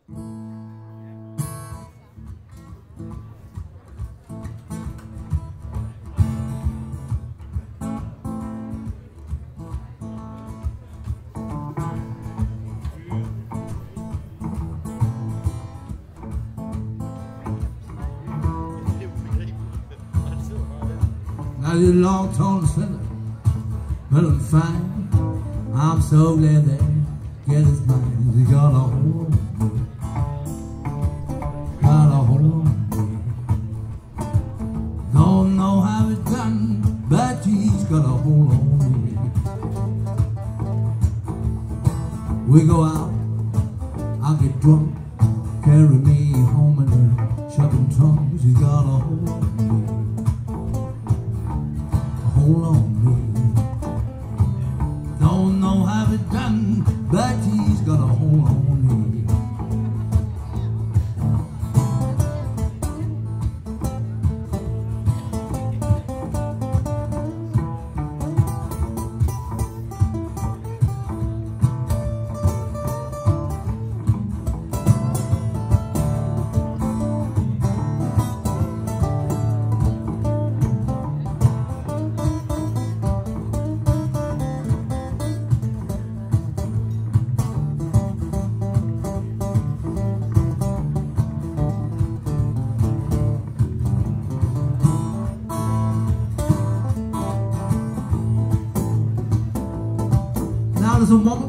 Now this long tall fella, feeling fine. I'm so glad that get his mind. He got a hold on me, got a hold on me. Don't know how it's done, but he's got a hold on me. We go out, I get drunk, carry me home in her shucking tongues. He's got a hold on me, hold on me. Don't know how it's done, but he's got a hold on me. Now there's a woman,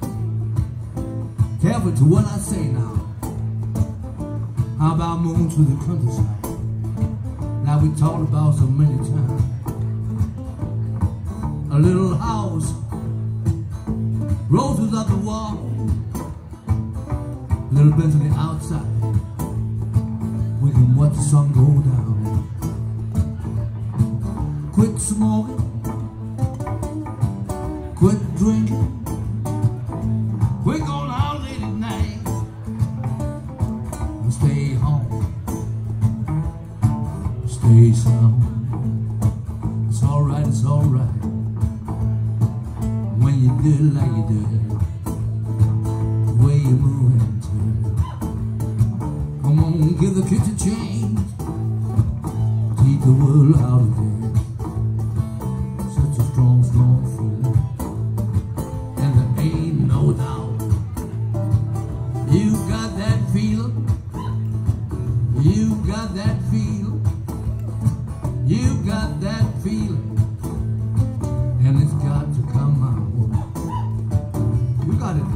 careful to what I say now. How about moving to the countryside? Now we talked about so many times. A little house, roses up the wall, a little bit to the outside. We can watch the sun go down. Quit smoking, quit drinking. We're going out late at night. We'll stay home, stay sound. It's alright, it's alright. When you do it like you do it, the way you move into it. Come on, give the kids a change. Keep the world out of there. Such a strong, strong feeling. And there ain't no doubt. You got that feeling. You got that feeling. You got that feeling. And it's got to come out. You got it.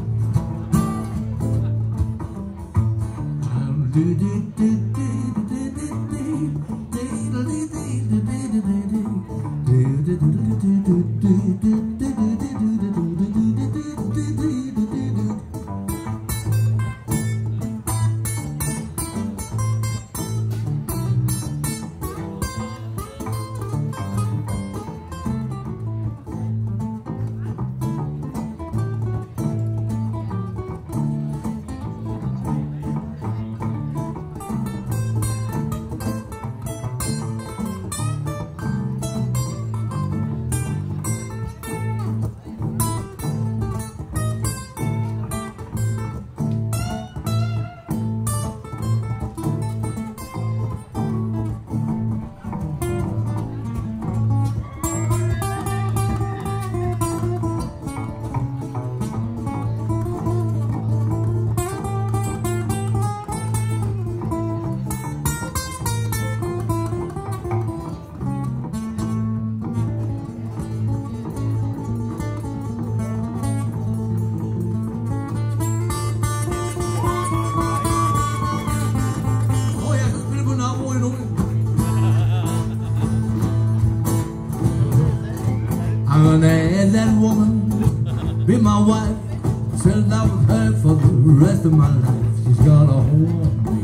I'm gonna have that woman be my wife, settle down with her for the rest of my life. She's got a hold on me,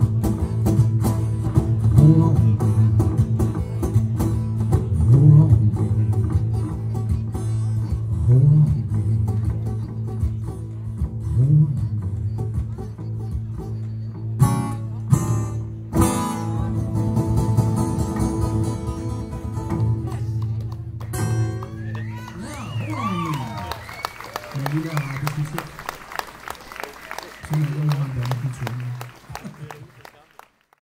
hold on me, hold on me, hold on me, hold on me. 现在用慢慢的去存。